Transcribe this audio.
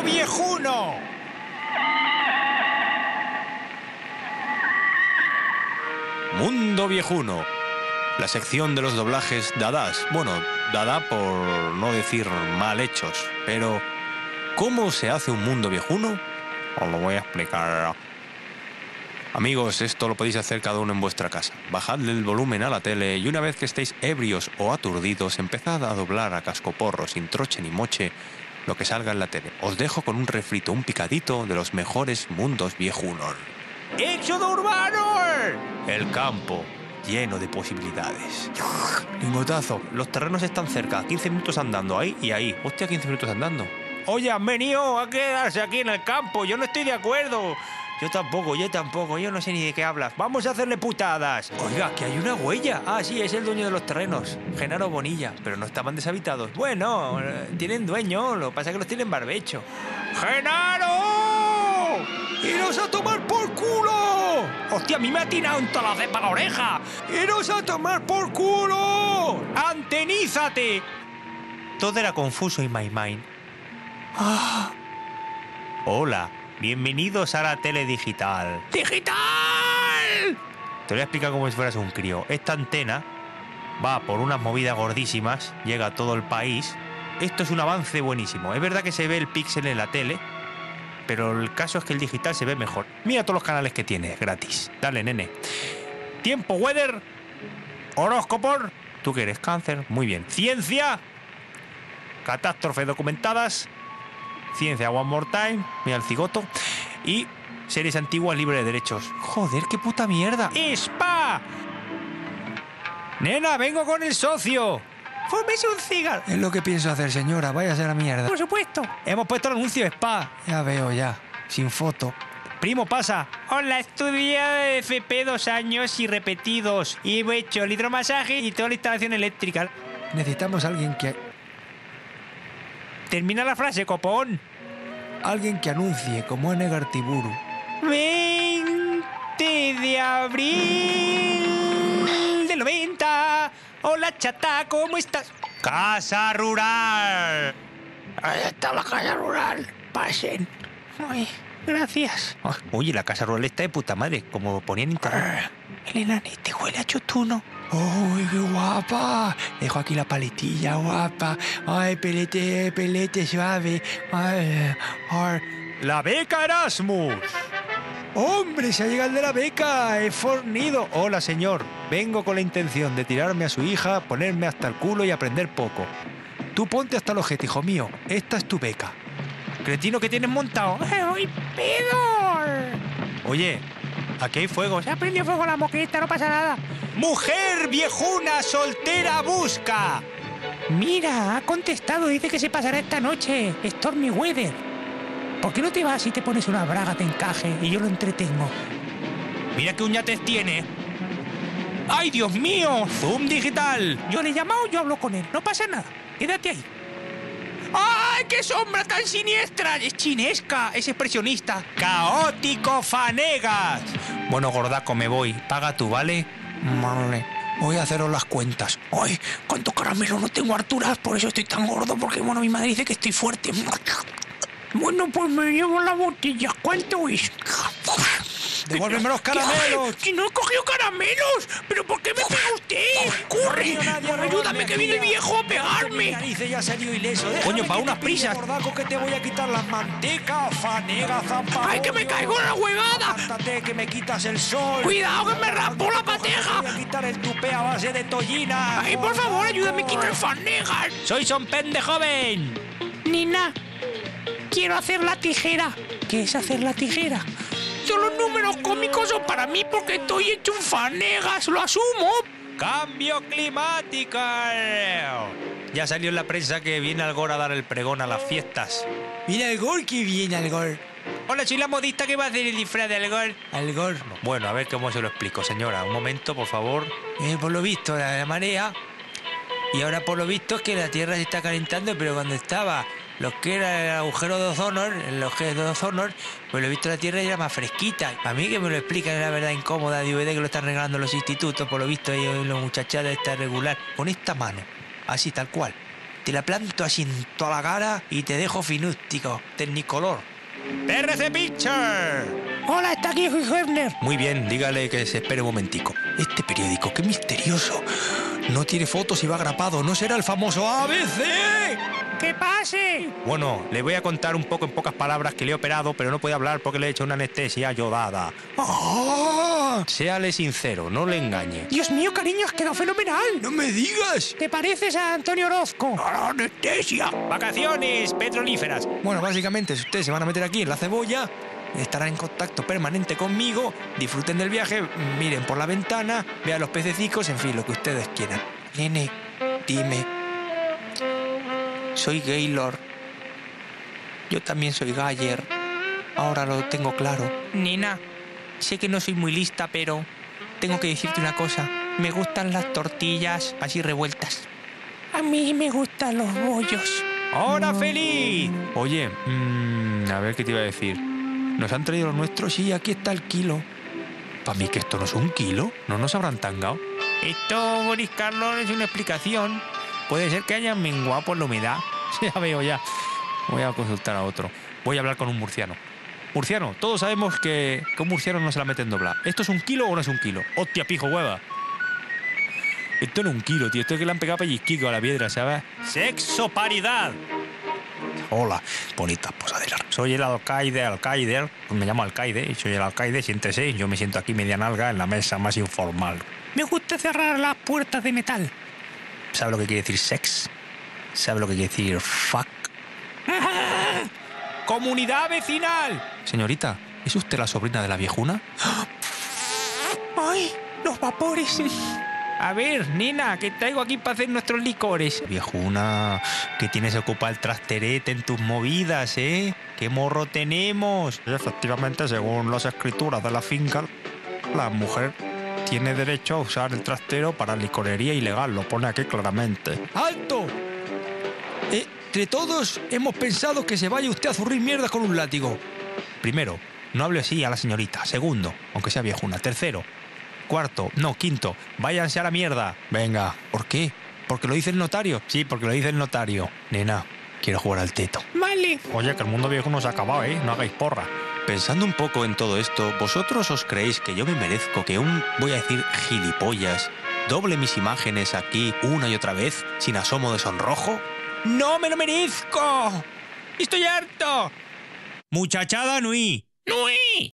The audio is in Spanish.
¡Mundo Viejuno! Mundo Viejuno, la sección de los doblajes dadás. Bueno, dada por no decir mal hechos, pero ¿cómo se hace un mundo viejuno? Os lo voy a explicar. Amigos, esto lo podéis hacer cada uno en vuestra casa. Bajadle el volumen a la tele y una vez que estéis ebrios o aturdidos, empezad a doblar a cascoporro, sin troche ni moche, lo que salga en la tele. Os dejo con un refrito, un picadito de los mejores mundos viejunos. ¡Éxodo urbano! El campo, lleno de posibilidades. Lingotazo, los terrenos están cerca, 15 minutos andando, ahí y ahí. Hostia, 15 minutos andando. Oye, han venido a quedarse aquí en el campo, yo no estoy de acuerdo. Yo tampoco, yo no sé ni de qué hablas. Vamos a hacerle putadas. Oiga, que hay una huella. Ah, sí, es el dueño de los terrenos, Genaro Bonilla. Pero no estaban deshabitados. Bueno, tienen dueño, lo que pasa es que los tienen barbecho. ¡Genaro! ¡Iros a tomar por culo! ¡Hostia, a mí me ha tirado en toda la cepa la oreja! ¡Iros a tomar por culo! ¡Antenízate! Todo era confuso en my mind. ¡Ah! Hola. Bienvenidos a la tele digital. ¡Digital! Te voy a explicar como si fueras un crío. Esta antena va por unas movidas gordísimas, llega a todo el país. Esto es un avance buenísimo. Es verdad que se ve el píxel en la tele, pero el caso es que el digital se ve mejor. Mira todos los canales que tiene, gratis. Dale, nene. Tiempo, weather, horóscopo. ¿Tú qué eres? Cáncer. Muy bien. Ciencia. Catástrofes documentadas. Ciencia One More Time, mira el cigoto. Y series antiguas libres de derechos. Joder, qué puta mierda. ¡Spa! Nena, vengo con el socio. Fúmese un cigarro. Es lo que pienso hacer, señora, váyase a la mierda. Por supuesto. Hemos puesto el anuncio de Spa. Ya veo, ya. Sin foto. Primo, pasa. Hola, estudié FP 2 años y repetidos. Y he hecho el hidromasaje y toda la instalación eléctrica. Necesitamos a alguien que... Termina la frase, copón. Alguien que anuncie, como en Egartiburu. 20 de abril del 90. Hola, chata, ¿cómo estás? Casa rural. Ahí está la casa rural. Pasen. Ay, gracias. Oye, la casa rural está de puta madre, como ponía en internet. Elena, te huele a chotuno. ¡Uy, qué guapa! Dejo aquí la paletilla, guapa. ¡Ay, pelete suave! ¡Ay, ay! ¡La beca Erasmus! ¡Hombre, se ha llegado de la beca! ¡He fornido! Hola, señor. Vengo con la intención de tirarme a su hija, ponerme hasta el culo y aprender poco. Tú ponte hasta el ojete, hijo mío. Esta es tu beca. Cretino, ¿qué tienes montado? ¡Ay, pedo! Oye, aquí hay fuego. Se ha prendido fuego la moqueta, no pasa nada. ¡Mujer viejuna soltera busca! Mira, ha contestado, dice que se pasará esta noche. Stormy weather. ¿Por qué no te vas y te pones una braga de encaje y yo lo entretengo? Mira qué uñates tiene. ¡Ay, Dios mío! ¡Zoom digital! Yo le he llamado, yo hablo con él. No pasa nada. Quédate ahí. ¡Ay, qué sombra tan siniestra! Es chinesca, es expresionista. ¡Caótico Fanegas! Bueno, gordaco, me voy. Paga tú, ¿vale? Vale. Voy a haceros las cuentas. ¡Ay, cuánto caramelo no tengo, Arturas! Por eso estoy tan gordo, porque, bueno, mi madre dice que estoy fuerte. Bueno, pues me llevo la botella. ¿Cuánto es? ¡Devuélveme los caramelos! ¡Si no he cogido caramelos! ¿Pero por qué me pega usted? ¡Corre! ¡Ayúdame, que viene el viejo a pegarme! Ya serio ileso. Coño, para unas prisas. Que te voy a quitar las mantecas, Fanega, zampa. ¡Ay, que me caigo en la huevada! ¡Levántate, que me quitas el sol! ¡Cuidado, que me raspo la pateja! Voy a quitar el tupé a base de tollina. ¡Ay, por favor, ayúdame a quitar Fanegas! ¡Soy son pende joven! Nina, quiero hacer la tijera. ¿Qué es hacer la tijera? Los números cómicos son para mí porque estoy hecho un Fanegas, lo asumo. ¡Cambio climático! Ya salió en la prensa que viene Algor a dar el pregón a las fiestas. Mira Algor, que viene Algor. Hola, soy la modista que va a hacer el disfraz de Algor. Algor. Bueno, a ver cómo se lo explico, señora. Un momento, por favor. Por lo visto, la marea. Y ahora por lo visto es que la Tierra se está calentando, pero cuando estaba lo que era el agujero de ozono, pues lo he visto la Tierra era más fresquita. A mí que me lo explican, es la verdad incómoda, DVD que lo están regalando los institutos, por lo visto ahí los muchachadas está regular. Con esta mano, así tal cual. Te la planto así en toda la cara y te dejo finústico, tecnicolor. ¡PRC Picture! Hola, está aquí Hugh Hefner. Muy bien, dígale que se espere un momentico. Este periódico, qué misterioso. No tiene fotos y va grapado. ¿No será el famoso ABC? ¡Que pase! Bueno, le voy a contar un poco en pocas palabras que le he operado, pero no puede hablar porque le he hecho una anestesia yodada. ¡Ah! Séale sincero, no le engañe. Dios mío, cariño, has quedado fenomenal. ¡No me digas! ¿Te pareces a Antonio Orozco? ¡A la anestesia! Vacaciones petrolíferas. Bueno, básicamente, si ustedes se van a meter aquí en la cebolla, estarán en contacto permanente conmigo, disfruten del viaje, miren por la ventana, vean los pececicos, en fin, lo que ustedes quieran. Nene, dime, soy Gaylord. Yo también soy Gayer. Ahora lo tengo claro. Nena, sé que no soy muy lista, pero tengo que decirte una cosa. Me gustan las tortillas así revueltas. A mí me gustan los bollos. ¡Hora feliz! Oye, a ver qué te iba a decir. ¿Nos han traído lo nuestro? Sí, aquí está el kilo. Para mí que esto no es un kilo. ¿No nos habrán tangado? Esto, Boris Carlos, es una explicación. Puede ser que hayan menguado por la humedad. Ya veo, ya. Voy a consultar a otro. Voy a hablar con un murciano. Murciano, todos sabemos que un murciano no se la mete en doblar. ¿Esto es un kilo o no es un kilo? ¡Hostia, pijo, hueva! Esto no es un kilo, tío. Esto es que le han pegado pellizquico a la piedra, ¿sabes? ¡Sexo paridad! Hola, bonita posadera. Soy el alcaide. Pues me llamo alcaide y soy el alcaide, siéntese. Yo me siento aquí media nalga en la mesa más informal. Me gusta cerrar las puertas de metal. ¿Sabe lo que quiere decir sex? ¿Sabe lo que quiere decir fuck? ¡Comunidad vecinal! Señorita, ¿es usted la sobrina de la viejuna? ¡Ay, los vapores! A ver, nena, que traigo aquí para hacer nuestros licores. Viejuna, que tienes que ocupar el trasterete en tus movidas, ¿eh? ¿Qué morro tenemos? Y efectivamente, según las escrituras de la finca, la mujer tiene derecho a usar el trastero para licorería ilegal. Lo pone aquí claramente. ¡Alto! Entre todos hemos pensado que se vaya usted a zurrir mierda con un látigo. Primero, no hable así a la señorita. Segundo, aunque sea viejuna. Tercero, cuarto, no, quinto, váyanse a la mierda. Venga, ¿por qué? ¿Porque lo dice el notario? Sí, porque lo dice el notario. Nena, quiero jugar al teto. Vale. Oye, que el mundo viejo no se ha acabado, ¿eh? No hagáis porra. Pensando un poco en todo esto, ¿vosotros os creéis que yo me merezco que voy a decir gilipollas, doble mis imágenes aquí una y otra vez, sin asomo de sonrojo? ¡No me lo merezco! ¡Estoy harto! Muchachada Nui. ¡Nui!